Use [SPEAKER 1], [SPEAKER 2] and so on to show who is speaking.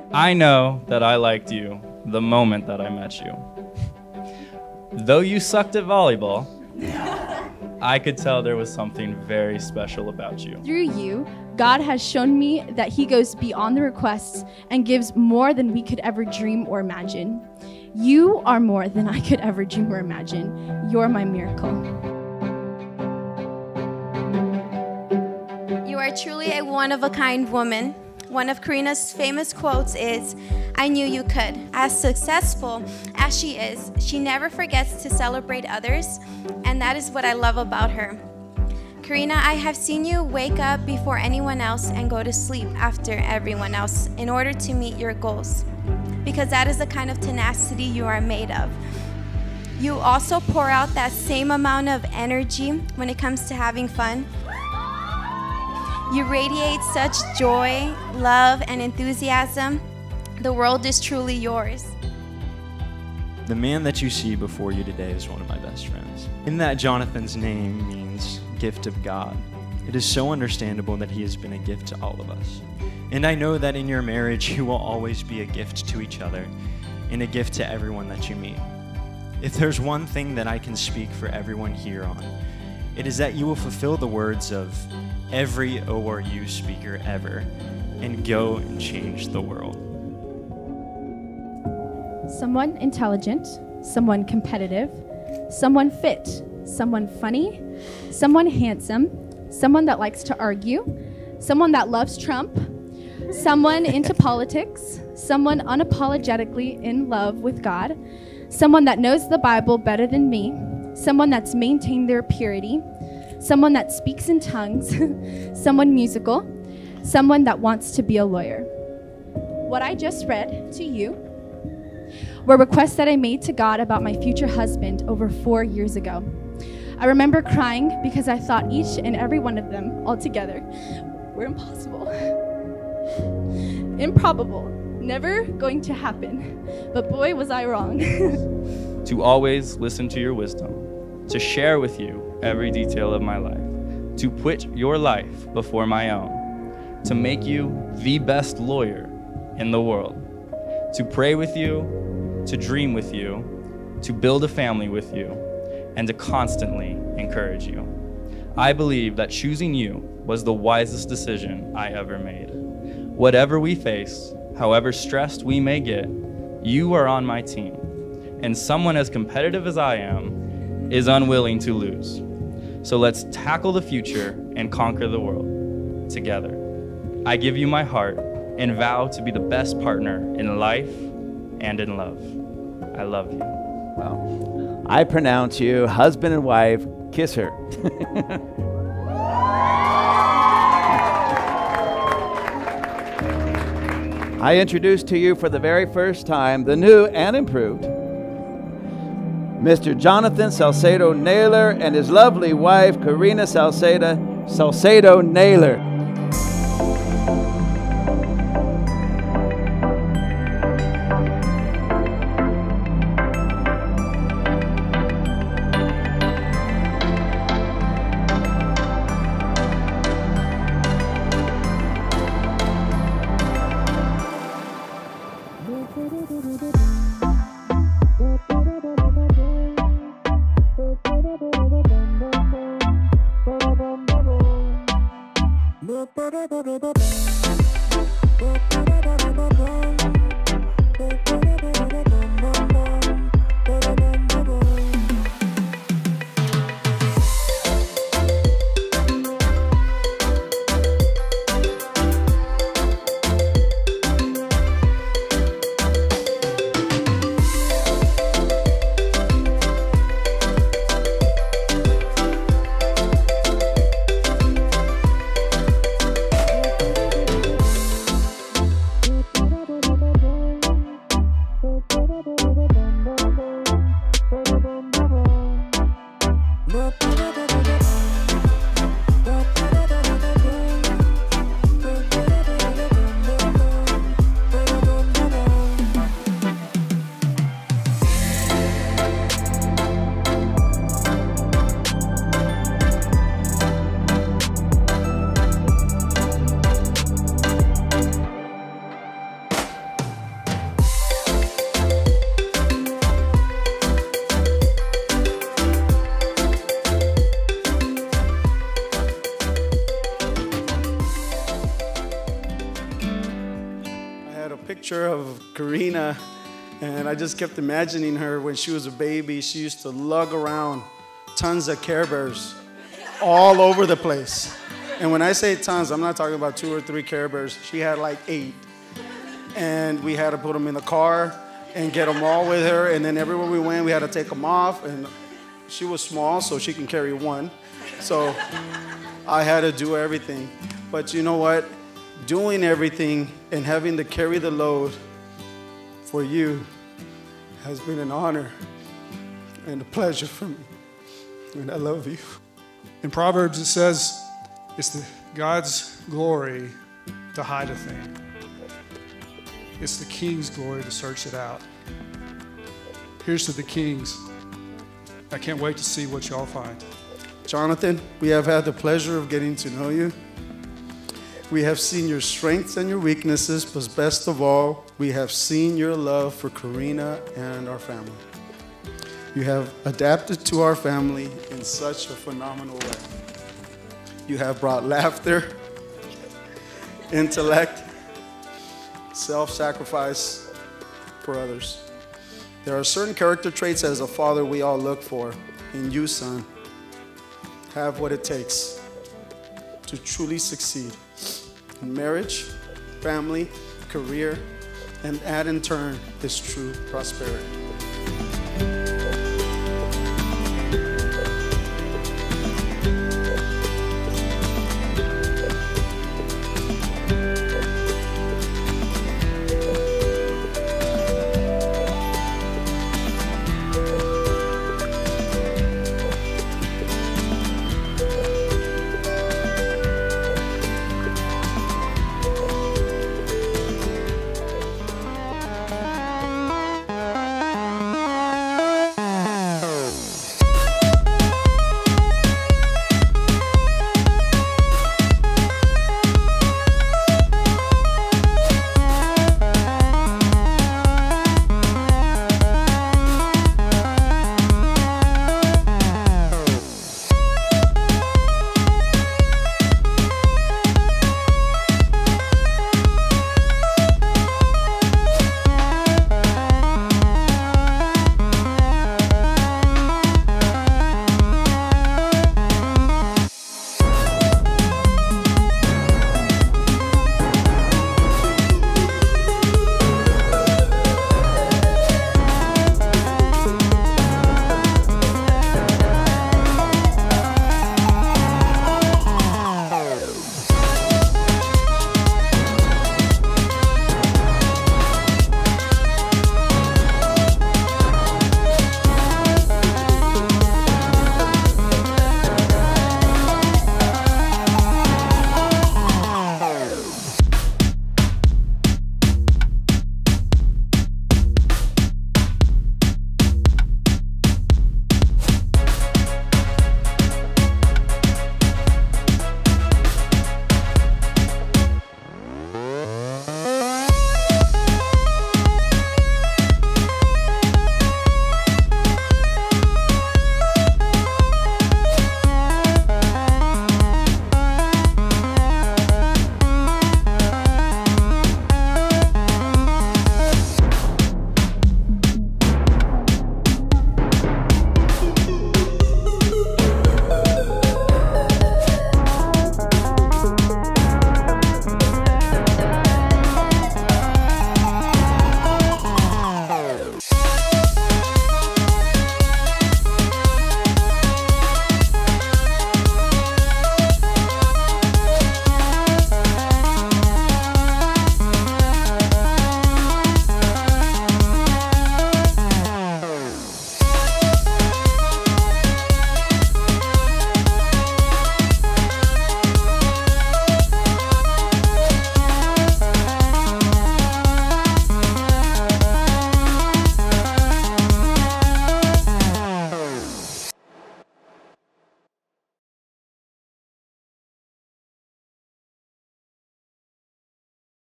[SPEAKER 1] I know that I liked you the moment that I met you. Though you sucked at volleyball, I could tell there was something very special about you.
[SPEAKER 2] Through you, God has shown me that he goes beyond the requests and gives more than we could ever dream or imagine. You are more than I could ever dream or imagine. You're my miracle.
[SPEAKER 3] You are truly a one-of-a-kind woman. One of Karina's famous quotes is, "I knew you could." As successful as she is, she never forgets to celebrate others, and that is what I love about her. Karina, I have seen you wake up before anyone else and go to sleep after everyone else in order to meet your goals, because that is the kind of tenacity you are made of. You also pour out that same amount of energy when it comes to having fun. You radiate such joy, love, and enthusiasm. The world is truly yours.
[SPEAKER 4] The man that you see before you today is one of my best friends. In that, Jonathan's name means gift of God. It is so understandable that he has been a gift to all of us. And I know that in your marriage, you will always be a gift to each other and a gift to everyone that you meet. If there's one thing that I can speak for everyone here on, it is that you will fulfill the words of every ORU speaker ever and go and change the world.
[SPEAKER 2] Someone intelligent, someone competitive, someone fit, someone funny, someone handsome, someone that likes to argue, someone that loves Trump, someone into politics, someone unapologetically in love with God, someone that knows the Bible better than me, someone that's maintained their purity, someone that speaks in tongues, someone musical, someone that wants to be a lawyer. What I just read to you were requests that I made to God about my future husband over 4 years ago. I remember crying because I thought each and every one of them altogether were impossible, improbable, never going to happen. But boy, was I wrong.
[SPEAKER 1] To always listen to your wisdom, to share with you every detail of my life, to put your life before my own, to make you the best lawyer in the world, to pray with you, to dream with you, to build a family with you, and to constantly encourage you. I believe that choosing you was the wisest decision I ever made. Whatever we face, however stressed we may get, you are on my team, and someone as competitive as I am is unwilling to lose. So let's tackle the future and conquer the world together. I give you my heart and vow to be the best partner in life and in love. I love you.
[SPEAKER 5] Well, I pronounce you husband and wife. Kiss her. I introduce to you for the very first time the new and improved Mr. Jonathan Salcedo-Naylor and his lovely wife, Karina Salcedo-Naylor.
[SPEAKER 6] picture of Karina, and I just kept imagining her when she was a baby. She used to lug around tons of Care Bears all over the place. And when I say tons, I'm not talking about 2 or 3 Care Bears. She had like 8. And we had to put them in the car and get them all with her. And then everywhere we went, we had to take them off. And she was small, so she can carry 1. So I had to do everything. But you know what? Doing everything and having to carry the load for you has been an honor and a pleasure for me. And I love you.
[SPEAKER 7] In Proverbs it says, it's God's glory to hide a thing. It's the king's glory to search it out. Here's to the kings. I can't wait to see what y'all find.
[SPEAKER 6] Jonathan, we have had the pleasure of getting to know you. We have seen your strengths and your weaknesses, but best of all, we have seen your love for Karina and our family. You have adapted to our family in such a phenomenal way. You have brought laughter, intellect, self-sacrifice for others. There are certain character traits as a father we all look for. In you, son, have what it takes to truly succeed in marriage, family, career, and add in turn his true prosperity.